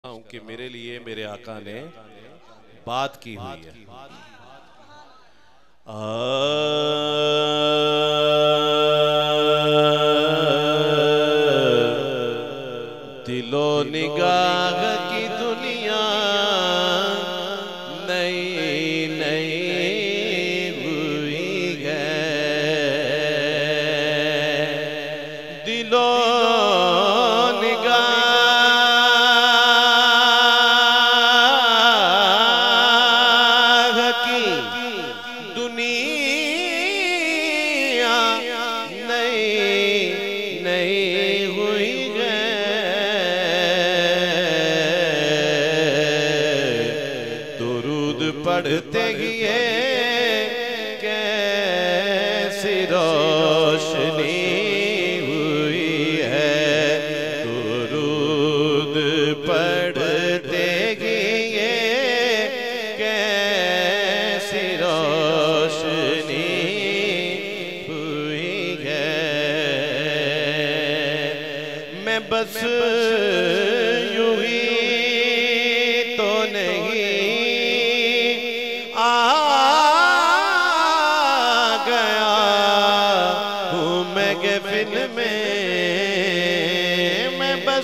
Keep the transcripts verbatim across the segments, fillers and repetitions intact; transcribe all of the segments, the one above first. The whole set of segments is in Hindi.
कि मेरे लिए मेरे आका ने बात की हुई है। दिलो निगाह की दुनिया नई नई हुई है, दिलो निगाह की दुनिया नई नई हुई है। दुरूद पढ़ते ही कैसी रोशनी हुई है, दुरूद पढ़ते ही कैसी रोशनी हुई है। मैं बस यूं ही तो नहीं आ गया हूँ मैं महफिल में, मैं बस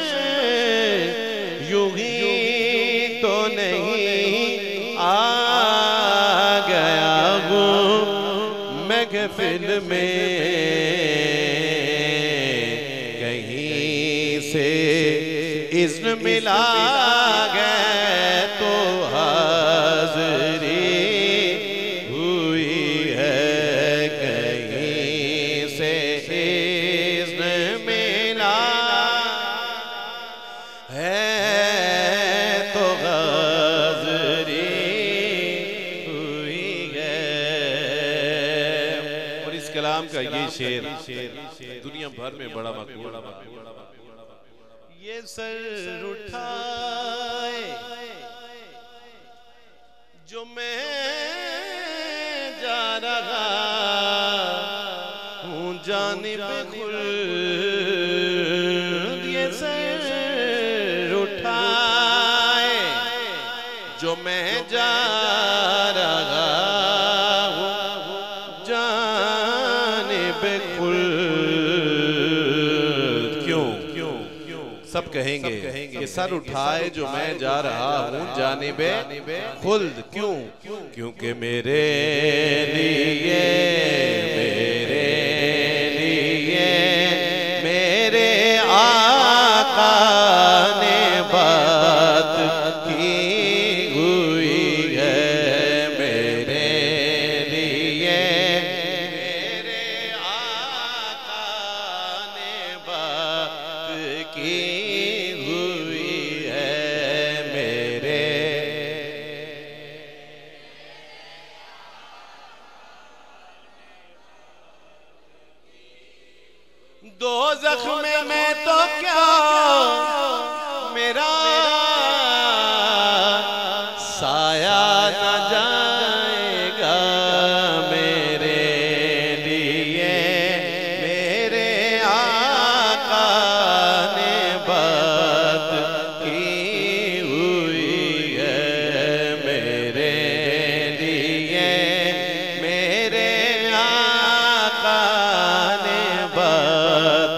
यूं ही तो नहीं आ गया हूँ महफिल में। कहीं से इज़्न मिला गया तो हाज़री हुई है, कहीं से इज़्न मिला है तो हाज़री हुई है। और इस कलाम का ये शेर दुनिया भर में बड़ा मकबूल। ये सर उठाए जो मैं जा रहा हूँ जानिब खुल्द, ये सर उठाए जो मैं जा रहा हूँ जानिब खुल्द। क्यों सब कहेंगे कि सर उठाए जो मैं जा रहा हूँ जानिबे खुल्द, क्यों? क्योंकि मेरे लिए मेरे लिए मेरे आका ने बात की हुई है, मेरे लिए मेरे आका ने बात की दो ज़ख्म में तो क्या मेरा साया न जाएगा, मेरे लिए मेरे आका ने बात की हुई है, मेरे लिए मेरे आका ने बात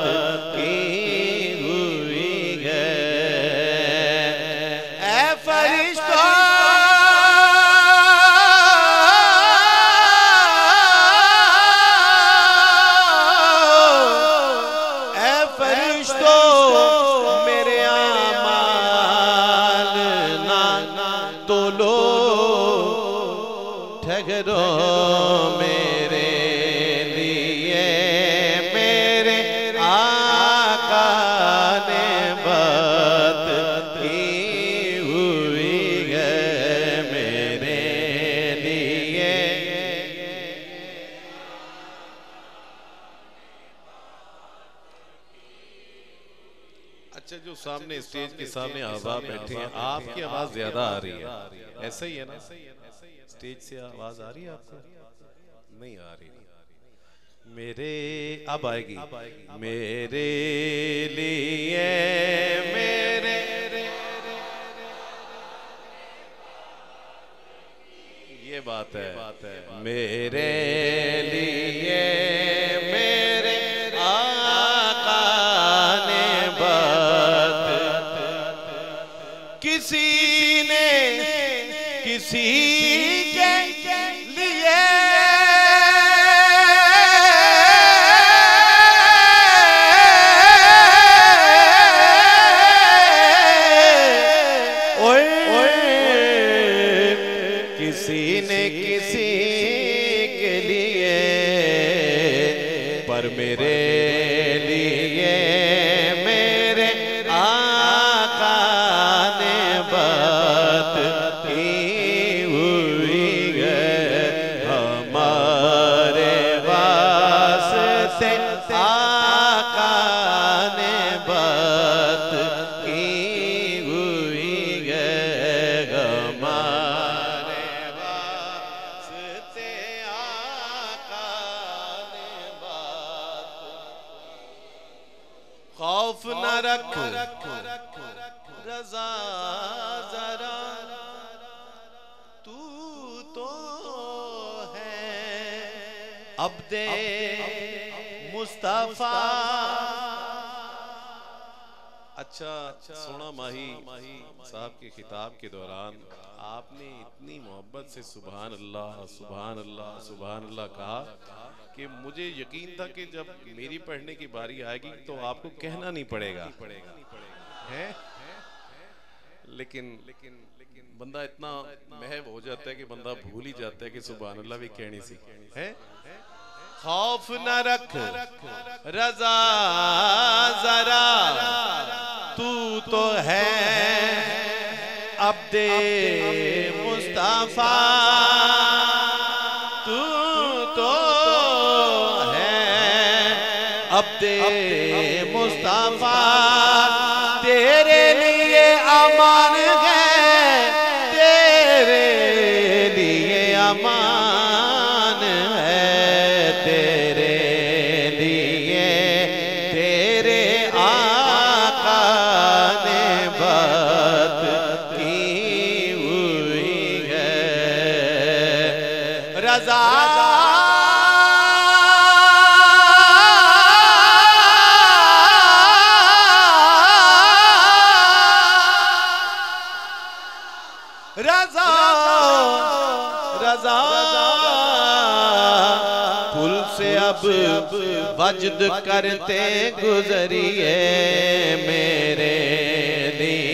ठहरो मेरे लिए मेरे आका ने बात की हुई है, मेरे लिए। अच्छा, जो सामने स्टेज के सामने अहबाब बैठे हैं, आपकी आवाज ज्यादा आ रही है, ऐसा ही है ना? स्टेज से आवाज आ रही है आपको? नहीं आ रही। मेरे अब आएगी। मेरे लिए मेरे बात है, मेरे लिए मेरे आका ने बात, किसी ने किसी के लिए किसी ने किसी के लिए, पर मेरे लिए मेरे आका ने बात की हुई है। हमारे वास्ते आका ने बात की हुई है। हमारे खौफ न रख रज़ा जरा, तू तो है अब्दे मुस्तफा। अच्छा सोना माही साहब के खिताब के दौरान आपने इतनी मोहब्बत से सुभान अल्लाह सुभान अल्लाह सुभान अल्लाह कहा कि मुझे यकीन था कि जब मेरी पढ़ने की बारी आएगी तो आपको कहना नहीं पड़ेगा है। लेकिन लेकिन बंदा इतना महव हो जाता है कि बंदा भूल ही जाता है कि सुभान अल्लाह भी कहनी सी है। खौफ न रख रज़ा जरा, तू तो है अब्दे मुस्तफा, तू तो है अब्दे मुस्तफा। तेरे लिए अमान है, तेरे लिए अमान है, तेरे लिए तेरे आका ने बात की हुई है। रज़ा रज़ा रज़ा पुल से अब वजद करते गुजरिए मेरे लिए।